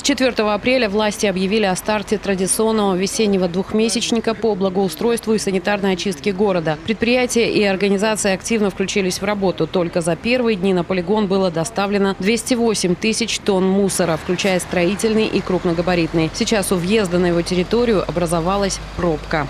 С 4 апреля власти объявили о старте традиционного весеннего двухмесячника по благоустройству и санитарной очистке города. Предприятия и организации активно включились в работу. Только за первые дни на полигон было доставлено 208 тысяч тонн мусора, включая строительный и крупногабаритный. Сейчас у въезда на его территорию образовалась пробка.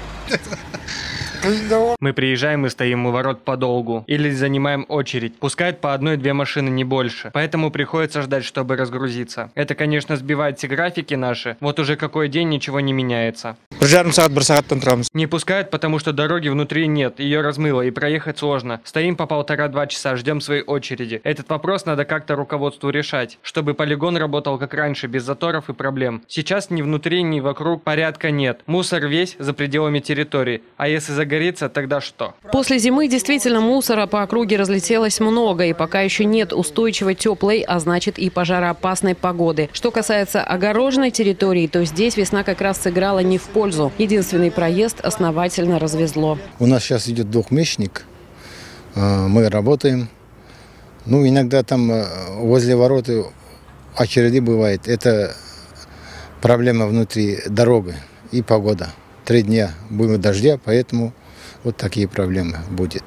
Мы приезжаем и стоим у ворот подолгу. Или занимаем очередь. Пускают по одной-две машины, не больше. Поэтому приходится ждать, чтобы разгрузиться. Это, конечно, сбивает все графики наши. Вот уже какой день ничего не меняется. Не пускают, потому что дороги внутри нет. Ее размыло и проехать сложно. Стоим по 1,5-2 часа, ждем своей очереди. Этот вопрос надо как-то руководству решать, чтобы полигон работал как раньше, без заторов и проблем. Сейчас ни внутри, ни вокруг порядка нет. Мусор весь за пределами территории. А если загорится, тогда что? После зимы действительно мусора по округе разлетелось много. И пока еще нет устойчивой теплой, а значит и пожароопасной погоды. Что касается огороженной территории, то здесь весна как раз сыграла не в пользу. Единственный проезд основательно развезло. У нас сейчас идет двухмесячник. Мы работаем. Ну, иногда там возле ворот очереди бывает. Это проблема внутри дороги и погода. 3 дня было дождя, поэтому вот такие проблемы будет.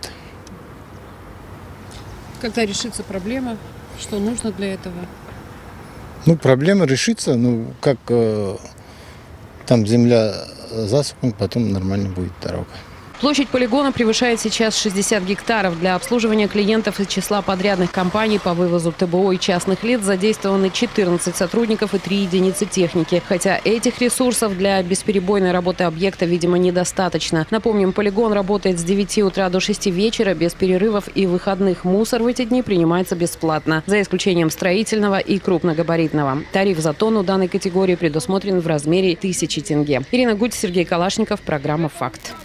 Когда решится проблема, что нужно для этого? Ну, проблема решится, ну, как там земля засохнет, потом нормально будет дорога. Площадь полигона превышает сейчас 60 гектаров. Для обслуживания клиентов из числа подрядных компаний по вывозу ТБО и частных лиц задействованы 14 сотрудников и 3 единицы техники. Хотя этих ресурсов для бесперебойной работы объекта, видимо, недостаточно. Напомним, полигон работает с 9 утра до 6 вечера без перерывов и выходных. Мусор в эти дни принимается бесплатно, за исключением строительного и крупногабаритного. Тариф за тонну данной категории предусмотрен в размере 1000 тенге. Ирина Гудь, Сергей Калашников, программа «Факт».